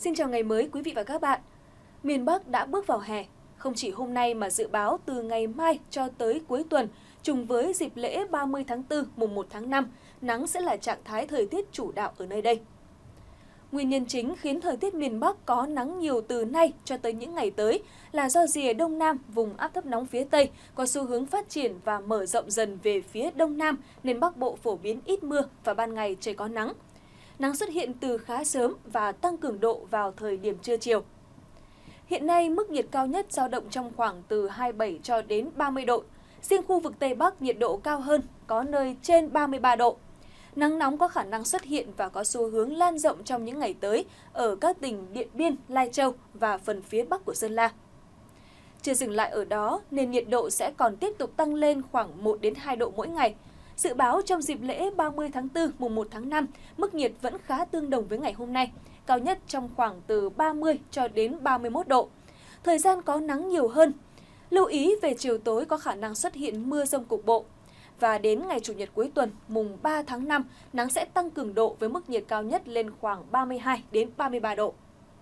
Xin chào ngày mới quý vị và các bạn. Miền Bắc đã bước vào hè. Không chỉ hôm nay mà dự báo từ ngày mai cho tới cuối tuần, trùng với dịp lễ 30 tháng 4, mùng 1 tháng 5, nắng sẽ là trạng thái thời tiết chủ đạo ở nơi đây. Nguyên nhân chính khiến thời tiết miền Bắc có nắng nhiều từ nay cho tới những ngày tới là do rìa Đông Nam, vùng áp thấp nóng phía Tây, có xu hướng phát triển và mở rộng dần về phía Đông Nam, nên Bắc Bộ phổ biến ít mưa và ban ngày trời có nắng. Nắng xuất hiện từ khá sớm và tăng cường độ vào thời điểm trưa chiều. Hiện nay, mức nhiệt cao nhất dao động trong khoảng từ 27 cho đến 30 độ. Riêng khu vực Tây Bắc nhiệt độ cao hơn, có nơi trên 33 độ. Nắng nóng có khả năng xuất hiện và có xu hướng lan rộng trong những ngày tới ở các tỉnh Điện Biên, Lai Châu và phần phía Bắc của Sơn La. Chưa dừng lại ở đó, nên nhiệt độ sẽ còn tiếp tục tăng lên khoảng 1 đến 2 độ mỗi ngày. Dự báo trong dịp lễ 30 tháng 4, mùng 1 tháng 5, mức nhiệt vẫn khá tương đồng với ngày hôm nay, cao nhất trong khoảng từ 30 cho đến 31 độ. Thời gian có nắng nhiều hơn. Lưu ý về chiều tối có khả năng xuất hiện mưa dông cục bộ. Và đến ngày Chủ nhật cuối tuần, mùng 3 tháng 5, nắng sẽ tăng cường độ với mức nhiệt cao nhất lên khoảng 32 đến 33 độ.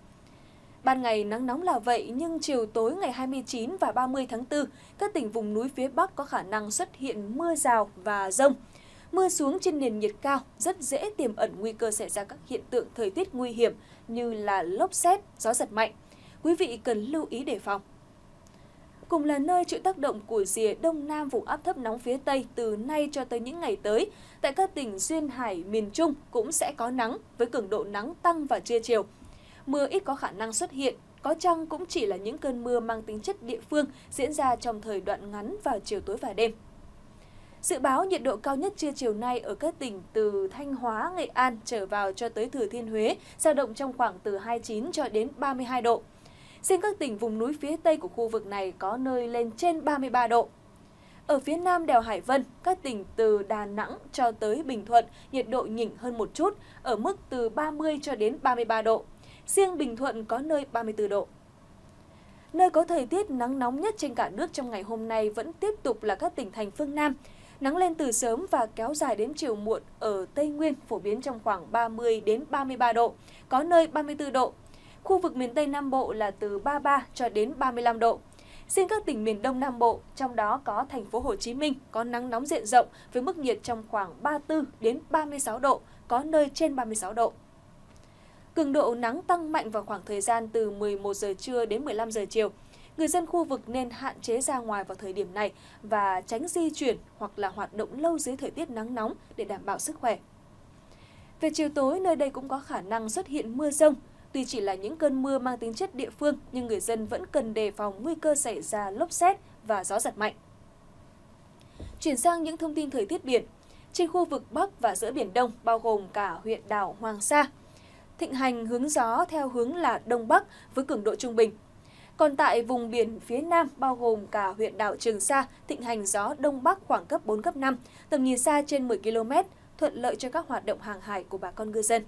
Ban ngày nắng nóng là vậy, nhưng chiều tối ngày 29 và 30 tháng 4, các tỉnh vùng núi phía Bắc có khả năng xuất hiện mưa rào và dông. Mưa xuống trên nền nhiệt cao rất dễ tiềm ẩn nguy cơ xảy ra các hiện tượng thời tiết nguy hiểm như là lốc sét, gió giật mạnh. Quý vị cần lưu ý đề phòng. Cùng là nơi chịu tác động của rìa Đông Nam vùng áp thấp nóng phía Tây từ nay cho tới những ngày tới, tại các tỉnh Duyên Hải, miền Trung cũng sẽ có nắng với cường độ nắng tăng vào trưa chiều. Mưa ít có khả năng xuất hiện, có chăng cũng chỉ là những cơn mưa mang tính chất địa phương diễn ra trong thời đoạn ngắn vào chiều tối và đêm. Dự báo nhiệt độ cao nhất trưa chiều nay ở các tỉnh từ Thanh Hóa, Nghệ An trở vào cho tới Thừa Thiên Huế dao động trong khoảng từ 29 cho đến 32 độ. Riêng các tỉnh vùng núi phía Tây của khu vực này có nơi lên trên 33 độ. Ở phía Nam đèo Hải Vân, các tỉnh từ Đà Nẵng cho tới Bình Thuận, nhiệt độ nhỉnh hơn một chút, ở mức từ 30 cho đến 33 độ. Riêng Bình Thuận có nơi 34 độ. Nơi có thời tiết nắng nóng nhất trên cả nước trong ngày hôm nay vẫn tiếp tục là các tỉnh thành phương Nam. Nắng lên từ sớm và kéo dài đến chiều muộn ở Tây Nguyên phổ biến trong khoảng 30 đến 33 độ, có nơi 34 độ. Khu vực miền Tây Nam Bộ là từ 33 cho đến 35 độ. Riêng các tỉnh miền Đông Nam Bộ, trong đó có thành phố Hồ Chí Minh có nắng nóng diện rộng với mức nhiệt trong khoảng 34 đến 36 độ, có nơi trên 36 độ. Cường độ nắng tăng mạnh vào khoảng thời gian từ 11 giờ trưa đến 15 giờ chiều. Người dân khu vực nên hạn chế ra ngoài vào thời điểm này và tránh di chuyển hoặc là hoạt động lâu dưới thời tiết nắng nóng để đảm bảo sức khỏe. Về chiều tối, nơi đây cũng có khả năng xuất hiện mưa dông. Tuy chỉ là những cơn mưa mang tính chất địa phương, nhưng người dân vẫn cần đề phòng nguy cơ xảy ra lốc sét và gió giật mạnh. Chuyển sang những thông tin thời tiết biển. Trên khu vực Bắc và giữa Biển Đông, bao gồm cả huyện đảo Hoàng Sa, thịnh hành hướng gió theo hướng là Đông Bắc với cường độ trung bình. Còn tại vùng biển phía Nam, bao gồm cả huyện đảo Trường Sa, thịnh hành gió Đông Bắc khoảng cấp 4, cấp 5, tầm nhìn xa trên 10 km, thuận lợi cho các hoạt động hàng hải của bà con ngư dân.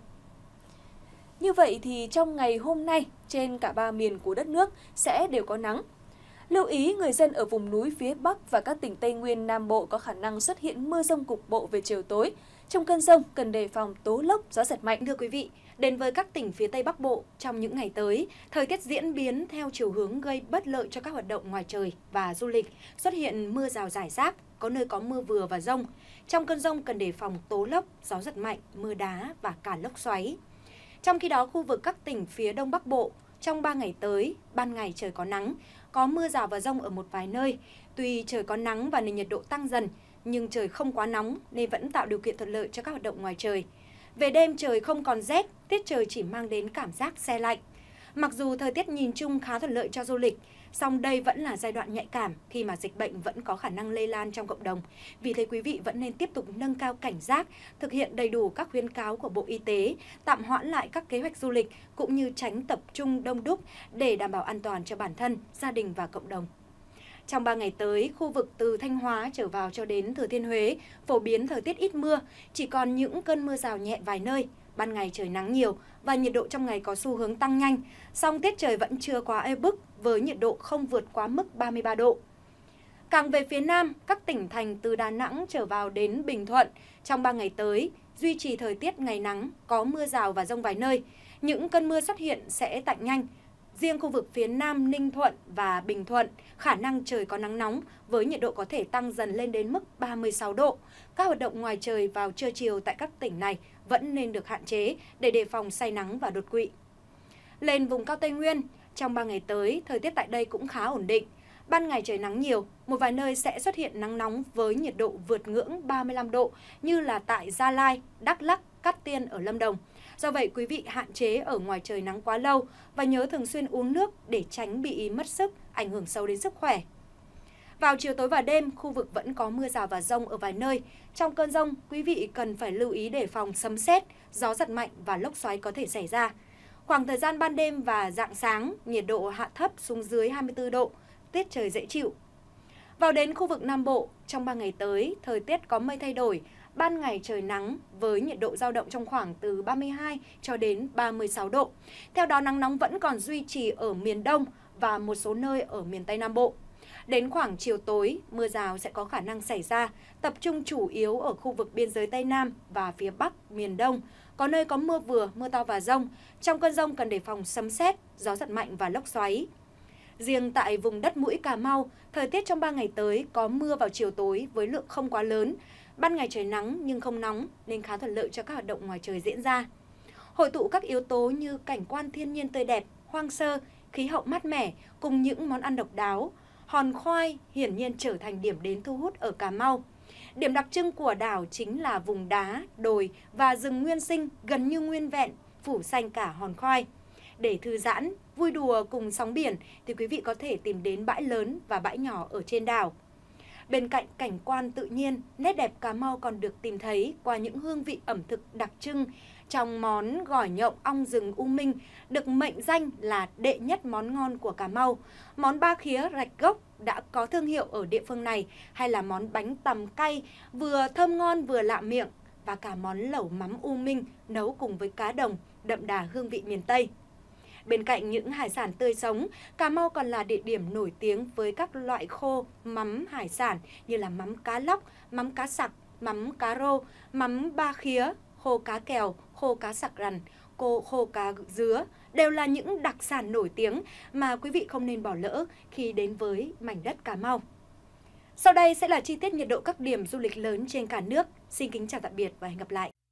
Như vậy thì trong ngày hôm nay, trên cả 3 miền của đất nước sẽ đều có nắng. Lưu ý người dân ở vùng núi phía Bắc và các tỉnh Tây Nguyên, Nam Bộ có khả năng xuất hiện mưa dông cục bộ về chiều tối. Trong cơn dông cần đề phòng tố lốc, gió giật mạnh. Thưa quý vị, đến với các tỉnh phía Tây Bắc Bộ, trong những ngày tới, thời tiết diễn biến theo chiều hướng gây bất lợi cho các hoạt động ngoài trời và du lịch, xuất hiện mưa rào rải rác, có nơi có mưa vừa và dông. Trong cơn dông cần đề phòng tố lốc, gió giật mạnh, mưa đá và cả lốc xoáy. Trong khi đó, khu vực các tỉnh phía Đông Bắc Bộ, trong 3 ngày tới, ban ngày trời có nắng, có mưa rào và dông ở một vài nơi. Tuy trời có nắng và nền nhiệt độ tăng dần, nhưng trời không quá nóng nên vẫn tạo điều kiện thuận lợi cho các hoạt động ngoài trời. Về đêm trời không còn rét, tiết trời chỉ mang đến cảm giác se lạnh. Mặc dù thời tiết nhìn chung khá thuận lợi cho du lịch, song đây vẫn là giai đoạn nhạy cảm khi mà dịch bệnh vẫn có khả năng lây lan trong cộng đồng. Vì thế quý vị vẫn nên tiếp tục nâng cao cảnh giác, thực hiện đầy đủ các khuyến cáo của Bộ Y tế, tạm hoãn lại các kế hoạch du lịch cũng như tránh tập trung đông đúc để đảm bảo an toàn cho bản thân, gia đình và cộng đồng. Trong 3 ngày tới, khu vực từ Thanh Hóa trở vào cho đến Thừa Thiên Huế phổ biến thời tiết ít mưa, chỉ còn những cơn mưa rào nhẹ vài nơi. Ban ngày trời nắng nhiều và nhiệt độ trong ngày có xu hướng tăng nhanh, song tiết trời vẫn chưa quá oi bức với nhiệt độ không vượt quá mức 33 độ. Càng về phía Nam, các tỉnh thành từ Đà Nẵng trở vào đến Bình Thuận, trong 3 ngày tới, duy trì thời tiết ngày nắng, có mưa rào và dông vài nơi. Những cơn mưa xuất hiện sẽ tạnh nhanh. Riêng khu vực phía Nam Ninh Thuận và Bình Thuận, khả năng trời có nắng nóng với nhiệt độ có thể tăng dần lên đến mức 36 độ. Các hoạt động ngoài trời vào trưa chiều tại các tỉnh này vẫn nên được hạn chế để đề phòng say nắng và đột quỵ. Lên vùng cao Tây Nguyên, trong 3 ngày tới, thời tiết tại đây cũng khá ổn định. Ban ngày trời nắng nhiều, một vài nơi sẽ xuất hiện nắng nóng với nhiệt độ vượt ngưỡng 35 độ như là tại Gia Lai, Đắk Lắk, Cát Tiên ở Lâm Đồng. Do vậy, quý vị hạn chế ở ngoài trời nắng quá lâu và nhớ thường xuyên uống nước để tránh bị mất sức, ảnh hưởng xấu đến sức khỏe. Vào chiều tối và đêm, khu vực vẫn có mưa rào và dông ở vài nơi. Trong cơn dông, quý vị cần phải lưu ý đề phòng sấm sét, gió giật mạnh và lốc xoáy có thể xảy ra. Khoảng thời gian ban đêm và rạng sáng, nhiệt độ hạ thấp xuống dưới 24 độ, tiết trời dễ chịu. Vào đến khu vực Nam Bộ, trong 3 ngày tới, thời tiết có mây thay đổi, ban ngày trời nắng với nhiệt độ dao động trong khoảng từ 32 cho đến 36 độ. Theo đó, nắng nóng vẫn còn duy trì ở miền Đông và một số nơi ở miền Tây Nam Bộ. Đến khoảng chiều tối, mưa rào sẽ có khả năng xảy ra, tập trung chủ yếu ở khu vực biên giới Tây Nam và phía Bắc miền Đông. Có nơi có mưa vừa, mưa to và dông. Trong cơn dông cần đề phòng sấm sét, gió giật mạnh và lốc xoáy. Riêng tại vùng đất mũi Cà Mau, thời tiết trong 3 ngày tới có mưa vào chiều tối với lượng không quá lớn. Ban ngày trời nắng nhưng không nóng nên khá thuận lợi cho các hoạt động ngoài trời diễn ra. Hội tụ các yếu tố như cảnh quan thiên nhiên tươi đẹp, hoang sơ, khí hậu mát mẻ cùng những món ăn độc đáo, hòn khoai hiển nhiên trở thành điểm đến thu hút ở Cà Mau. Điểm đặc trưng của đảo chính là vùng đá, đồi và rừng nguyên sinh gần như nguyên vẹn, phủ xanh cả hòn khoai. Để thư giãn, vui đùa cùng sóng biển thì quý vị có thể tìm đến bãi lớn và bãi nhỏ ở trên đảo. Bên cạnh cảnh quan tự nhiên, nét đẹp Cà Mau còn được tìm thấy qua những hương vị ẩm thực đặc trưng trong món gỏi nhộng ong rừng U Minh, được mệnh danh là đệ nhất món ngon của Cà Mau. Món ba khía rạch gốc đã có thương hiệu ở địa phương này, hay là món bánh tằm cay vừa thơm ngon vừa lạ miệng, và cả món lẩu mắm U Minh nấu cùng với cá đồng đậm đà hương vị miền Tây. Bên cạnh những hải sản tươi sống, Cà Mau còn là địa điểm nổi tiếng với các loại khô mắm hải sản như là mắm cá lóc, mắm cá sặc, mắm cá rô, mắm ba khía, khô cá kèo, khô cá sặc rằn, khô cá dứa đều là những đặc sản nổi tiếng mà quý vị không nên bỏ lỡ khi đến với mảnh đất Cà Mau. Sau đây sẽ là chi tiết nhiệt độ các điểm du lịch lớn trên cả nước. Xin kính chào tạm biệt và hẹn gặp lại.